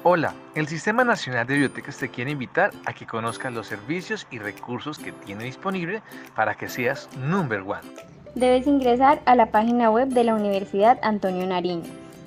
Hola, el Sistema Nacional de Bibliotecas te quiere invitar a que conozcas los servicios y recursos que tiene disponible para que seas number one. Debes ingresar a la página web de la Universidad Antonio Nariño,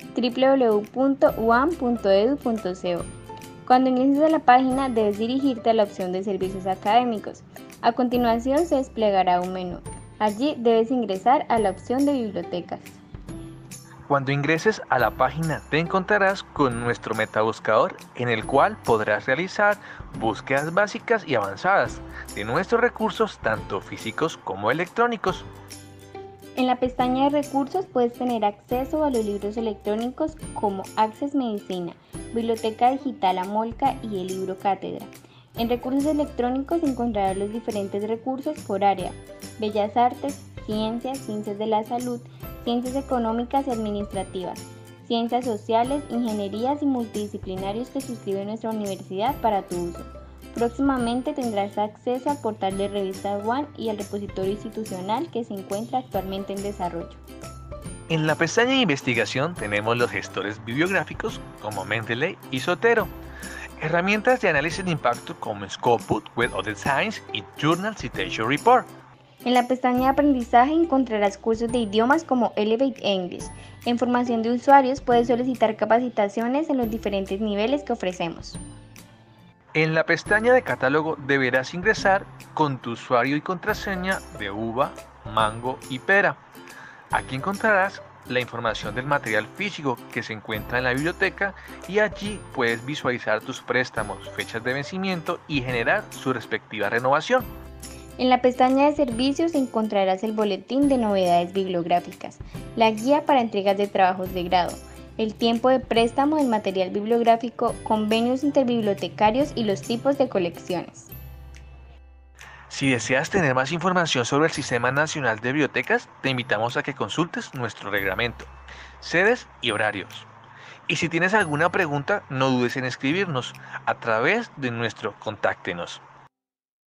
www.uam.edu.co. Cuando ingreses a la página debes dirigirte a la opción de servicios académicos. A continuación se desplegará un menú. Allí debes ingresar a la opción de bibliotecas. Cuando ingreses a la página te encontrarás con nuestro metabuscador en el cual podrás realizar búsquedas básicas y avanzadas de nuestros recursos tanto físicos como electrónicos. En la pestaña de recursos puedes tener acceso a los libros electrónicos como Access Medicina, Biblioteca Digital Amolca y el libro Cátedra. En recursos electrónicos encontrarás los diferentes recursos por área: Bellas Artes, Ciencias de la Salud, Ciencias Económicas y Administrativas, Ciencias Sociales, Ingenierías y Multidisciplinarios que suscribe nuestra universidad para tu uso. Próximamente tendrás acceso al portal de Revista One y al repositorio institucional que se encuentra actualmente en desarrollo. En la pestaña de investigación tenemos los gestores bibliográficos como Mendeley y Zotero, herramientas de análisis de impacto como Scopus, Web of the Science y Journal Citation Report. En la pestaña de aprendizaje encontrarás cursos de idiomas como Elevate English. En formación de usuarios puedes solicitar capacitaciones en los diferentes niveles que ofrecemos. En la pestaña de catálogo deberás ingresar con tu usuario y contraseña de uva, mango y pera. Aquí encontrarás la información del material físico que se encuentra en la biblioteca y allí puedes visualizar tus préstamos, fechas de vencimiento y generar su respectiva renovación. En la pestaña de servicios encontrarás el boletín de novedades bibliográficas, la guía para entregas de trabajos de grado, el tiempo de préstamo del material bibliográfico, convenios interbibliotecarios y los tipos de colecciones. Si deseas tener más información sobre el Sistema Nacional de Bibliotecas, te invitamos a que consultes nuestro reglamento, sedes y horarios. Y si tienes alguna pregunta, no dudes en escribirnos a través de nuestro Contáctenos.